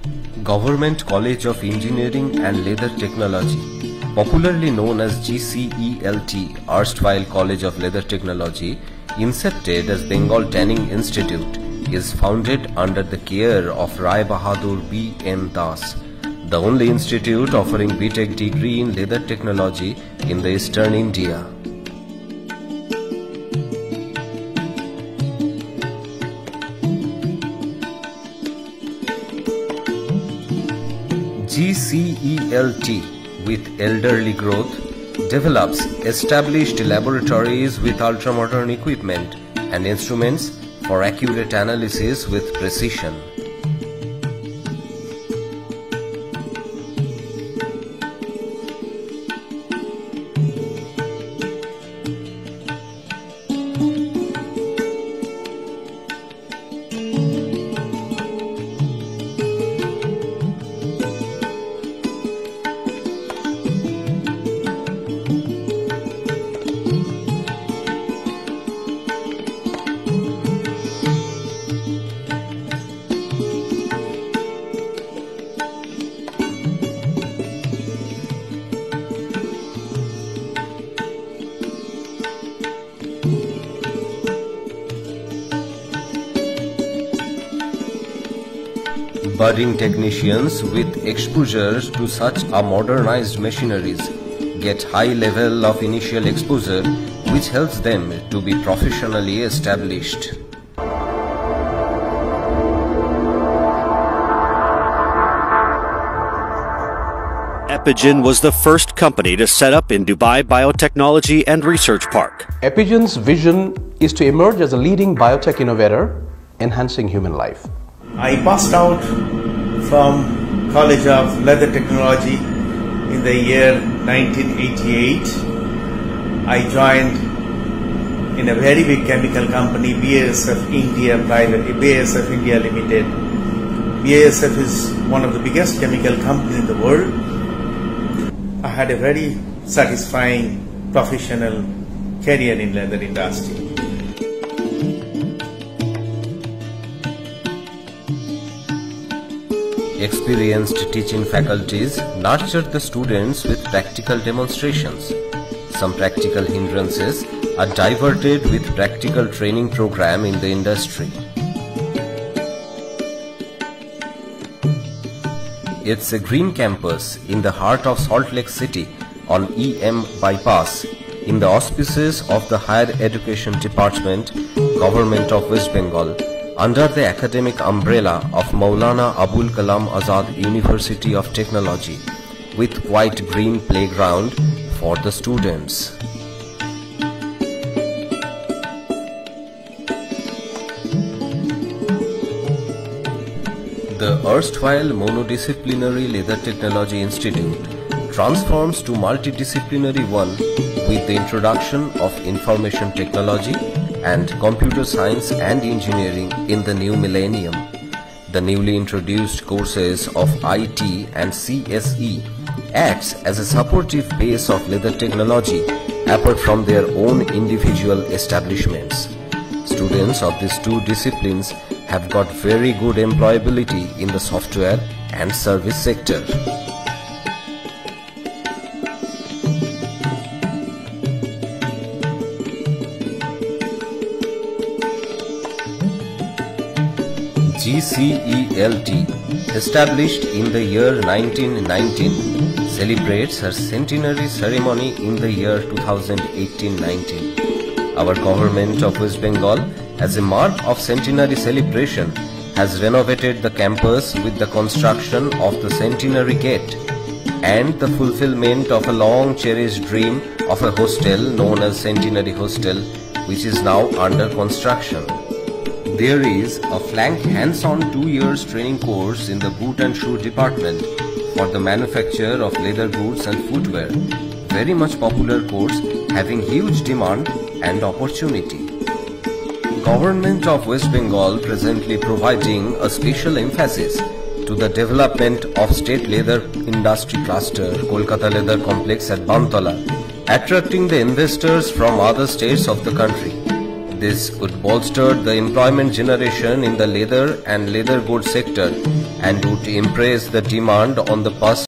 Government College of Engineering and Leather Technology, popularly known as GCELT, erstwhile College of Leather Technology, incepted as Bengal Tanning Institute, is founded under the care of Rai Bahadur B. M. Das, the only institute offering BTech degree in leather technology in the eastern India. GCELT, with elderly growth, develops established laboratories with ultra-modern equipment and instruments for accurate analysis with precision. Budding technicians with exposure to such a modernized machineries get high level of initial exposure, which helps them to be professionally established. Epigen was the first company to set up in Dubai Biotechnology and Research Park. Epigen's vision is to emerge as a leading biotech innovator, enhancing human life. I passed out from College of Leather Technology in the year 1988. I joined in a very big chemical company, BASF India BASF India Limited. BASF is one of the biggest chemical companies in the world. I had a very satisfying professional career in leather industry. Experienced teaching faculties nurtured the students with practical demonstrations. Some practical hindrances are diverted with practical training program in the industry. It's a green campus in the heart of Salt Lake City on EM Bypass in the auspices of the Higher Education Department, Government of West Bengal, under the academic umbrella of Maulana Abul Kalam Azad University of Technology, with quite green playground for the students. The erstwhile monodisciplinary Leather Technology Institute transforms to multidisciplinary one with the introduction of information technology and computer science and engineering in the new millennium. The newly introduced courses of IT and CSE acts as a supportive base of leather technology apart from their own individual establishments. Students of these two disciplines have got very good employability in the software and service sector. GCELT, established in the year 1919, celebrates her centenary ceremony in the year 2018-19. Our government of West Bengal, as a mark of centenary celebration, has renovated the campus with the construction of the Centenary Gate and the fulfillment of a long cherished dream of a hostel known as Centenary Hostel, which is now under construction. There is a flank hands-on 2 years training course in the boot and shoe department for the manufacture of leather goods and footwear. Very much popular course having huge demand and opportunity. Government of West Bengal presently providing a special emphasis to the development of State Leather Industry Cluster, Kolkata Leather Complex at Bantala, attracting the investors from other states of the country. This would bolster the employment generation in the leather and leather goods sector and would impress the demand on the past